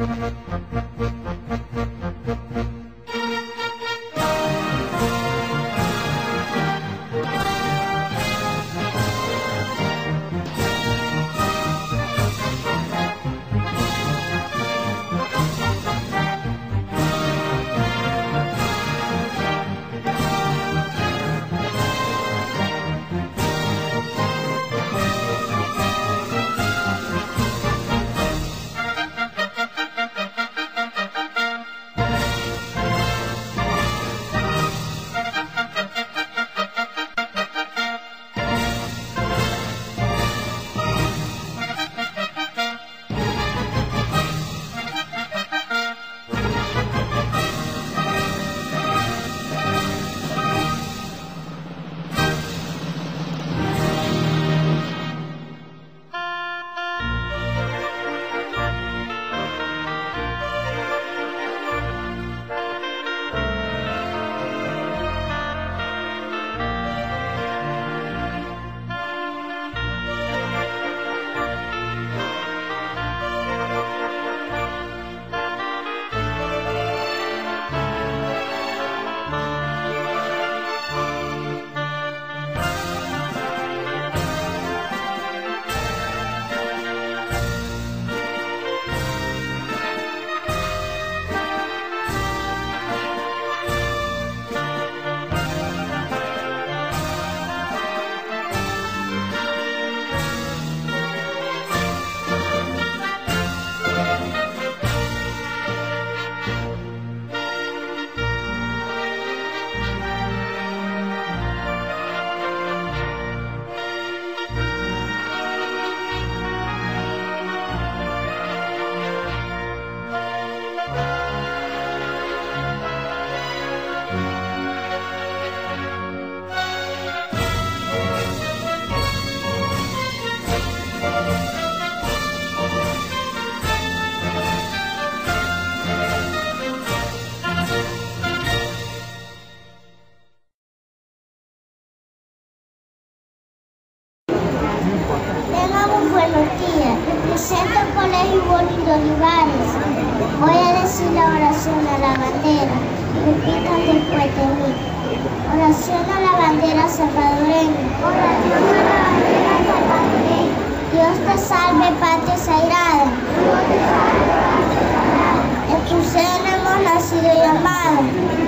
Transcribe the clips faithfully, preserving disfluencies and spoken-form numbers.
Presento el Colegio Bolívar Olivares. Voy a decir la oración a la bandera. Repitan después de mí. Oración a la bandera salvadoreña. Oración a la bandera salvadoreña. Dios te salve, patria sagrada. Dios te salve, patria sagrada. En tu seno hemos nacido y amado.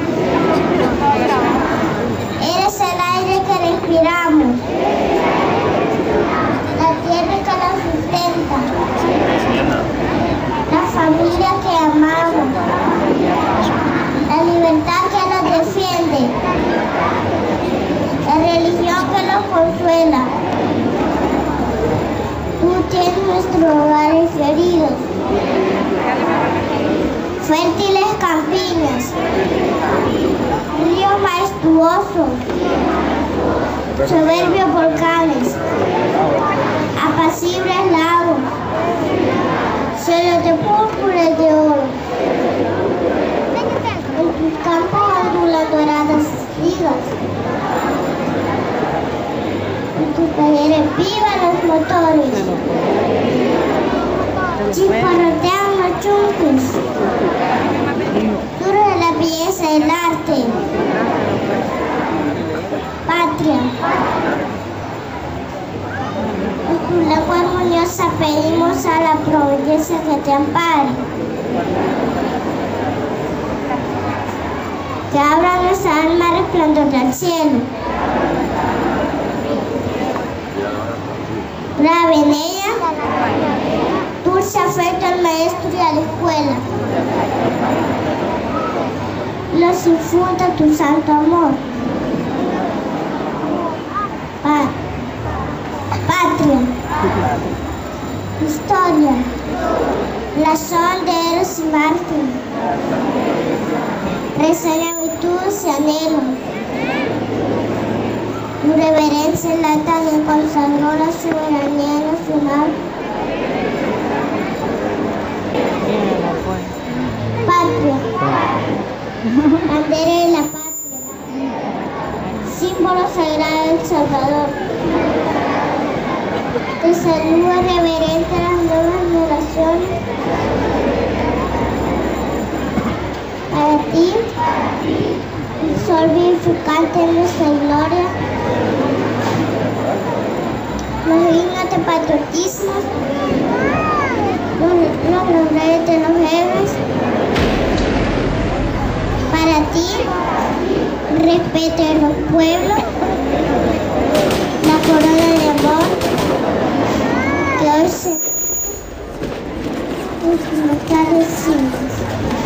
Eres el aire que respiramos. La tierra que la sustenta, la familia que amamos, la libertad que nos defiende, la religión que nos consuela. Tú tienes nuestros hogares queridos, fértiles campiñas, ríos majestuosos, soberbios volcanes, apacibles lagos, cielos de púrpura y de oro. En tus campos ondulan doradas ligas, en tus talleres vivan los motores, chisporrotean los chunques, surge la belleza del arte. Patria, en tu lengua armoniosa pedimos a la providencia que te ampare, que abra nuestra alma al resplandor del cielo. Grave en ella dulce afecto al maestro y a la escuela. Nos infunda tu santo amor. Pa patria, historia, razón de héroes y mártires, reseña virtudes y anhelos. Tu reverencia lata que consagró la soberanía nacional. Patria, bandera de la patria, símbolo sagrado del Salvador. Te saluda reverente a las nuevas generaciones amor vivificante en nuestra gloria, los himnos de patriotismo, los, los laureles de los héroes. Para ti, respeto de los pueblos, la corona de amor que hoy se inmortales signos.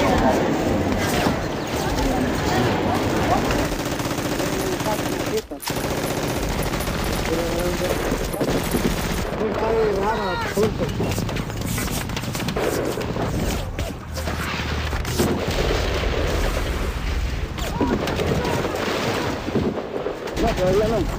No, todavía no.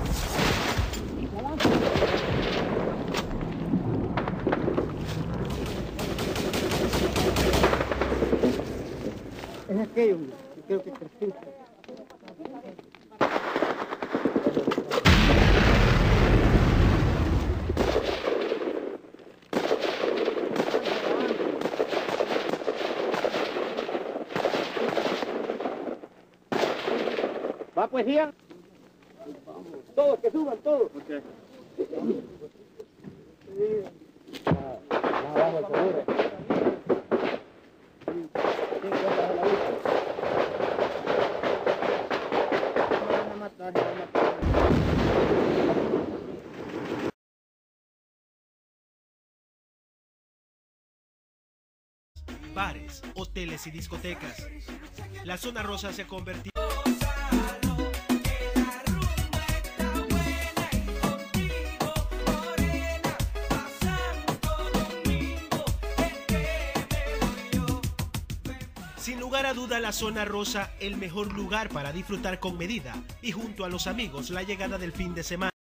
Es aquello, creo que es ¿va poesía? Todos, que suban, todos. Okay. Abajo el seguro. Bares, hoteles y discotecas. La zona rosa se ha convertido sin lugar a duda la zona rosa, el mejor lugar para disfrutar con medida y junto a los amigos la llegada del fin de semana.